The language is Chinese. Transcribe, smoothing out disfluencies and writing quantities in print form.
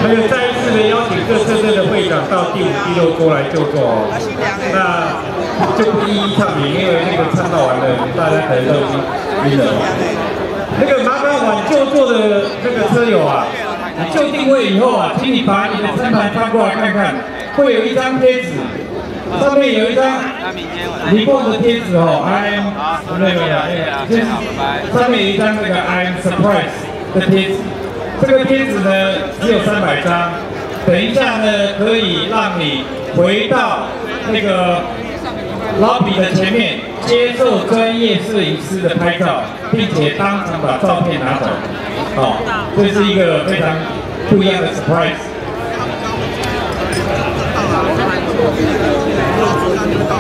那个再一次的邀请各车队的会长到第5、第6桌来就座哦。那就不一一唱名，因为那个唱到完了，大家可能都已经晕了。那个麻烦往就座的那个车友啊，你就定位以后啊，请你把你的餐盘翻过来看看，会有一张贴纸。 上面有一张离蹦的贴纸哦上面有一张那个 I'm surprised 的贴纸，这个贴纸呢只有300张，等一下呢可以让你回到那个老比的前面，接受专业摄影师的拍照，并且当场把照片拿走。好，这是一个非常不一样的 surprise。